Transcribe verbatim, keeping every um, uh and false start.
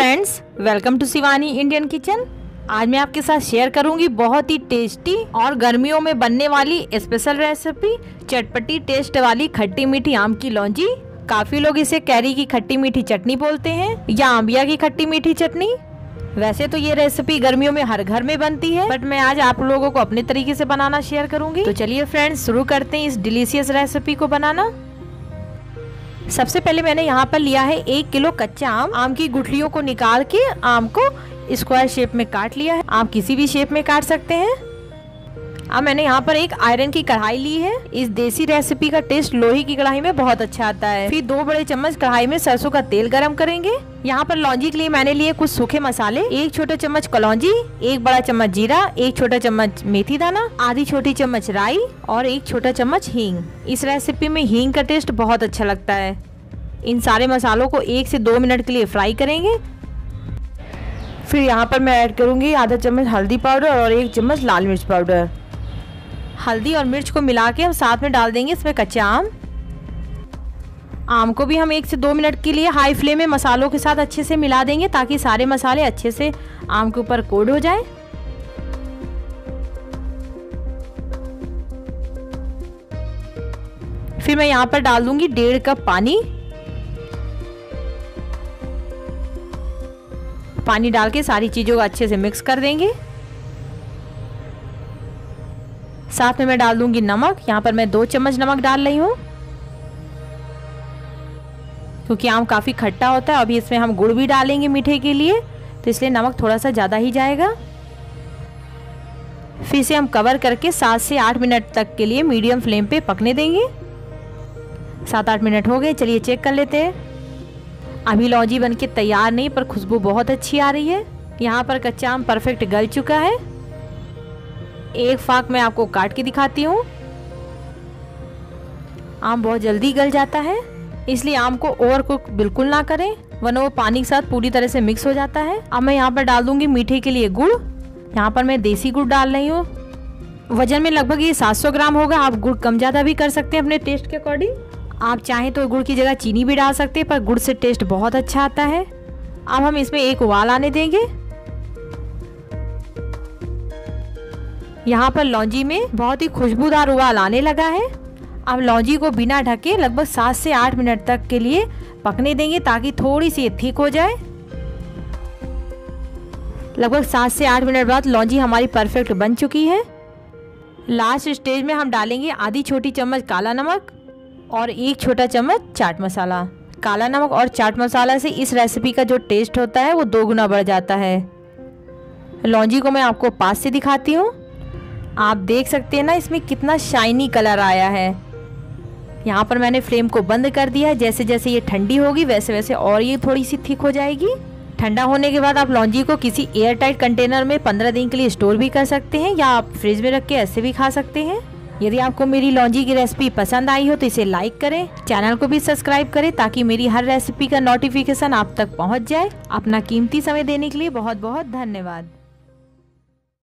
Friends, welcome to Shivani Indian kitchen. आज मैं आपके साथ शेयर करूंगी बहुत ही टेस्टी और गर्मियों में बनने वाली स्पेशल रेसिपी, चटपटी टेस्ट वाली खट्टी मीठी आम की लौंजी। काफी लोग इसे कैरी की खट्टी मीठी चटनी बोलते हैं या आंबिया की खट्टी मीठी चटनी। वैसे तो ये रेसिपी गर्मियों में हर घर में बनती है, बट मैं आज आप लोगों को अपने तरीके से बनाना शेयर करूंगी। तो चलिए फ्रेंड्स, शुरू करते हैं इस डिलीशियस रेसिपी को बनाना। सबसे पहले मैंने यहाँ पर लिया है एक किलो कच्चा आम। आम की गुठलियों को निकाल के आम को स्क्वायर शेप में काट लिया है। आप किसी भी शेप में काट सकते हैं। अब मैंने यहाँ पर एक आयरन की कढ़ाई ली है। इस देसी रेसिपी का टेस्ट लोहे की कढ़ाई में बहुत अच्छा आता है। फिर दो बड़े चम्मच कढ़ाई में सरसों का तेल गरम करेंगे। यहाँ पर लौंजी के लिए मैंने लिए कुछ सूखे मसाले, एक छोटा चम्मच कलौंजी, एक बड़ा चम्मच जीरा, एक छोटा चम्मच मेथी दाना, आधी छोटी चम्मच राई और एक छोटा चम्मच हींग। इस रेसिपी में हींग का टेस्ट बहुत अच्छा लगता है। इन सारे मसालों को एक से दो मिनट के लिए फ्राई करेंगे। फिर यहाँ पर मैं ऐड करूँगी आधा चम्मच हल्दी पाउडर और एक चम्मच लाल मिर्च पाउडर। हल्दी और मिर्च को मिला के हम साथ में डाल देंगे इसमें कच्चा आम। आम को भी हम एक से दो मिनट के लिए हाई फ्लेम में मसालों के साथ अच्छे से मिला देंगे, ताकि सारे मसाले अच्छे से आम के ऊपर कोट हो जाए। फिर मैं यहाँ पर डाल दूंगी डेढ़ कप पानी। पानी डाल के सारी चीजों को अच्छे से मिक्स कर देंगे। साथ में मैं डाल दूंगी नमक। यहाँ पर मैं दो चम्मच नमक डाल रही हूँ, क्योंकि आम काफ़ी खट्टा होता है। अभी इसमें हम गुड़ भी डालेंगे मीठे के लिए, तो इसलिए नमक थोड़ा सा ज़्यादा ही जाएगा। फिर से हम कवर करके सात से आठ मिनट तक के लिए मीडियम फ्लेम पे पकने देंगे। सात आठ मिनट हो गए, चलिए चेक कर लेते हैं। अभी लौंजी बनके तैयार नहीं, पर खुशबू बहुत अच्छी आ रही है। यहाँ पर कच्चा आम परफेक्ट गल चुका है। एक फाक मैं आपको काट के दिखाती हूँ। आम बहुत जल्दी गल जाता है, इसलिए आम को ओवर कुक बिल्कुल ना करें, वरना वो पानी के साथ पूरी तरह से मिक्स हो जाता है। अब मैं यहाँ पर डाल दूंगी मीठे के लिए गुड़। यहाँ पर मैं देसी गुड़ डाल रही हूँ। वजन में लगभग ये सात सौ ग्राम होगा। आप गुड़ कम ज़्यादा भी कर सकते हैं अपने टेस्ट के अकॉर्डिंग। आप चाहें तो गुड़ की जगह चीनी भी डाल सकते हैं, पर गुड़ से टेस्ट बहुत अच्छा आता है। अब हम इसमें एक उबाल आने देंगे। यहाँ पर लौंजी में बहुत ही खुशबूदार उबाल आने लगा है। अब लौंजी को बिना ढके लगभग सात से आठ मिनट तक के लिए पकने देंगे, ताकि थोड़ी सी थिक हो जाए। लगभग सात से आठ मिनट बाद लौंजी हमारी परफेक्ट बन चुकी है। लास्ट स्टेज में हम डालेंगे आधी छोटी चम्मच काला नमक और एक छोटा चम्मच चाट मसाला। काला नमक और चाट मसाला से इस रेसिपी का जो टेस्ट होता है वो दो गुना बढ़ जाता है। लौंजी को मैं आपको पास से दिखाती हूँ। आप देख सकते हैं ना इसमें कितना शाइनी कलर आया है। यहाँ पर मैंने फ्लेम को बंद कर दिया है। जैसे जैसे ये ठंडी होगी वैसे वैसे और ये थोड़ी सी थिक हो जाएगी। ठंडा होने के बाद आप लौंजी को किसी एयर टाइट कंटेनर में पंद्रह दिन के लिए स्टोर भी कर सकते हैं, या आप फ्रिज में रख के ऐसे भी खा सकते हैं। यदि आपको मेरी लौंजी की रेसिपी पसंद आई हो तो इसे लाइक करें, चैनल को भी सब्सक्राइब करें, ताकि मेरी हर रेसिपी का नोटिफिकेशन आप तक पहुंच जाए। अपना कीमती समय देने के लिए बहुत बहुत धन्यवाद।